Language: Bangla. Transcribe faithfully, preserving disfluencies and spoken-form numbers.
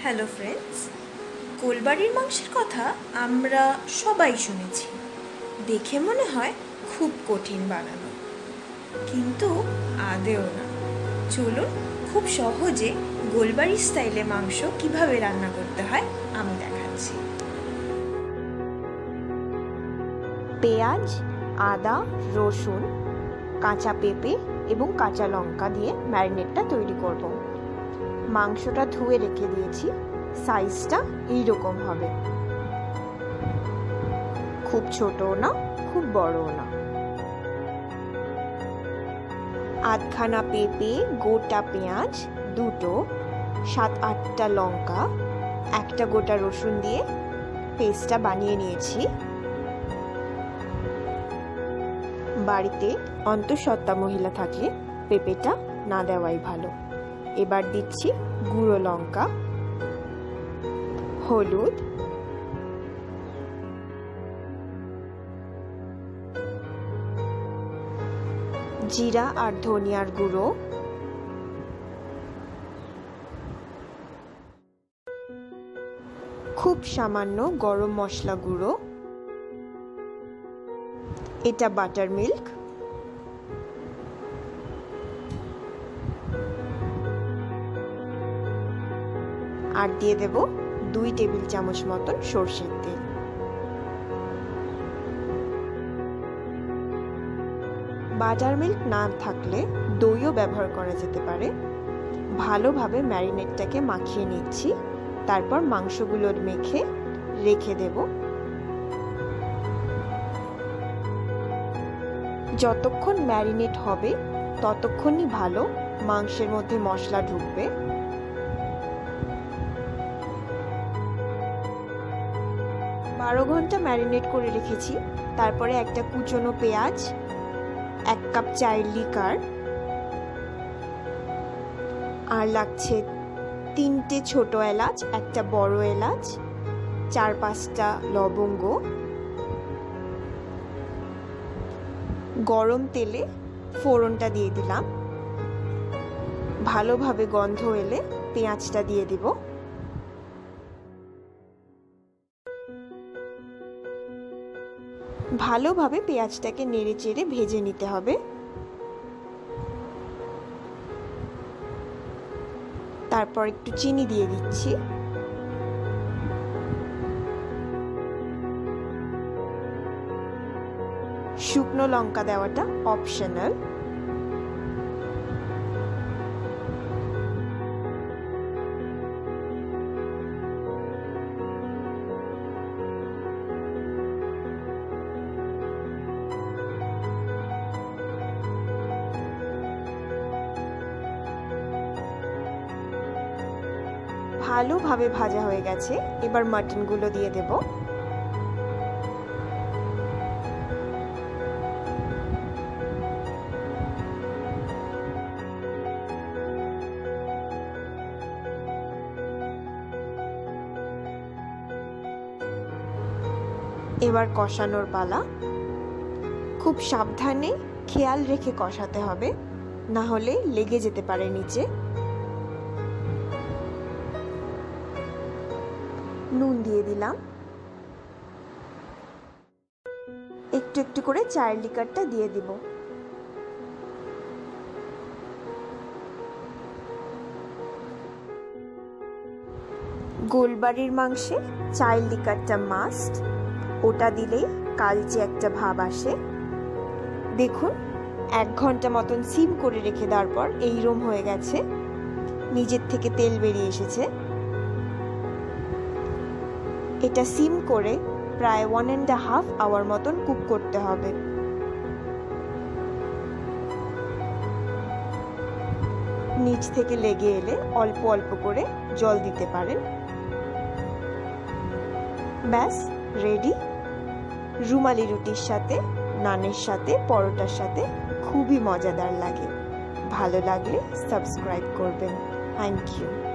হ্যালো ফ্রেন্ডস, গোলবাড়ির মাংসের কথা আমরা সবাই শুনেছি। দেখে মনে হয় খুব কঠিন বানানো, কিন্তু আদেও না। চলুন খুব সহজে গোলবাড়ির স্টাইলে মাংস কিভাবে রান্না করতে হয় আমি দেখাচ্ছি। পেঁয়াজ, আদা, রসুন, কাঁচা পেঁপে এবং কাঁচা লঙ্কা দিয়ে ম্যারিনেটটা তৈরি করব। মাংসটা ধুয়ে রেখে দিয়েছি, সাইজটা এইরকম হবে, খুব ছোটও না খুব বড়ও না। আধখানা পেঁপে, গোটা পেঁয়াজ দুটো, সাত আটটা লঙ্কা, একটা গোটা রসুন দিয়ে পেস্টটা বানিয়ে নিয়েছি। বাড়িতে অন্তঃসত্ত্বা মহিলা থাকলে পেঁপেটা না দেওয়াই ভালো। এবার দিচ্ছি গুঁড়ো লঙ্কা, হলুদ, জিরা আর ধনিয়ার গুঁড়ো, খুব সামান্য গরম মশলা গুঁড়ো, এটা বাটার মিল্ক, আর দিয়ে দেব দুই টেবিল চামচ মতন সরষের তেল। বাটার মিল্ক না থাকলে দইও ব্যবহার করা যেতে পারে। ভালোভাবে ম্যারিনেটটাকে মাখিয়ে নিচ্ছি, তারপর মাংসগুলোর মেখে রেখে দেব। যতক্ষণ ম্যারিনেট হবে ততক্ষণই ভালো, মাংসের মধ্যে মশলা ঢুকবে। বারো ঘন্টা ম্যারিনেট করে রেখেছি। তারপরে একটা কুচনো পেঁয়াজ, এক কাপ চায়ের লিকার, আর লাগছে তিনটে ছোট এলাচ, একটা বড় এলাচ, চার পাঁচটা লবঙ্গ। গরম তেলে ফোড়নটা দিয়ে দিলাম। ভালোভাবে গন্ধ এলে পেঁয়াজটা দিয়ে দিব। ভালোভাবে পেঁয়াজটাকে নেড়ে চেড়ে ভেজে নিতে হবে। তারপর একটু চিনি দিয়ে দিচ্ছি। শুকনো লঙ্কা দেওয়াটা অপশনাল। ভালোভাবে ভাজা হয়ে গেছে, এবার মাটনগুলো দিয়ে দেব। এবার কষানোর পালা। খুব সাবধানে খেয়াল রেখে কষাতে হবে, না হলে লেগে যেতে পারে নিচে। নুন দিয়ে দিলাম, একটু একটু করে চায়ের লিকারটা দিয়ে দিব। গোলবাড়ির মাংসে চায়ের লিকারটা মাস্ট, ওটা দিলেই কালচে একটা ভাব আসে। দেখুন, এক ঘন্টা মতন সিম করে রেখে দেওয়ার পর এইরকম হয়ে গেছে, নিজের থেকে তেল বেরিয়ে এসেছে। এটা সিম করে প্রায় ওয়ান অ্যান্ড হাফ আওয়ার মতন কুক করতে হবে। নিচ থেকে লেগে এলে অল্প অল্প করে জল দিতে পারেন। ব্যাস রেডি। রুমালি রুটির সাথে, নানের সাথে, পরোটার সাথে খুবই মজাদার লাগে। ভালো লাগলে সাবস্ক্রাইব করবেন। Thank you.